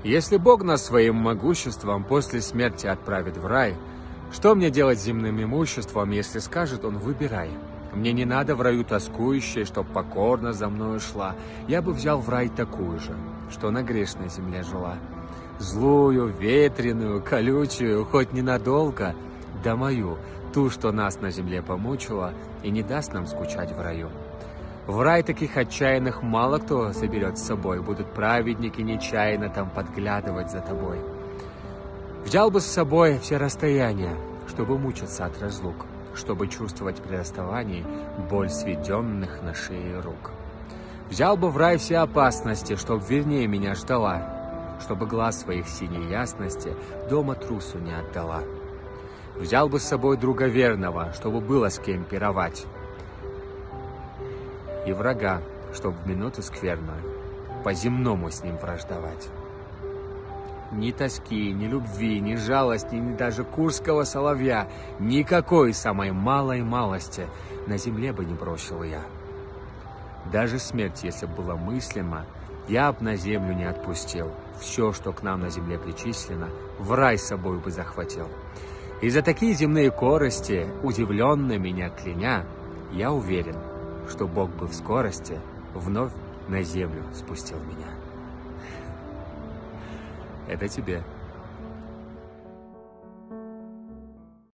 Если Бог нас своим могуществом после смерти отправит в рай, что мне делать с земным имуществом, если скажет он: выбирай? Мне не надо в раю тоскующей, чтоб покорно за мною шла. Я бы взял в рай такую же, что на грешной земле жила. Злую, ветреную, колючую, хоть ненадолго, да мою, ту, что нас на земле помучила и не даст нам скучать в раю. В рай таких отчаянных мало кто заберет с собой, будут праведники нечаянно там подглядывать за тобой. Взял бы с собой все расстояния, чтобы мучиться от разлук, чтобы чувствовать при расставании боль сведенных на шее рук. Взял бы в рай все опасности, чтоб вернее меня ждала, чтобы глаз своих синей ясности дома трусу не отдала. Взял бы с собой друга верного, чтобы было с кем пировать, и врага, чтоб в минуту скверную по-земному с ним враждовать. Ни тоски, ни любви, ни жалости, ни даже курского соловья, никакой самой малой малости на земле бы не бросил я. Даже смерть, если была мыслима, я б на землю не отпустил. Все, что к нам на земле причислено, в рай с собой бы захватил. И за такие земные корости, удивленно меня кляня, я уверен, что Бог бы в скорости вновь на землю спустил меня. Это тебе.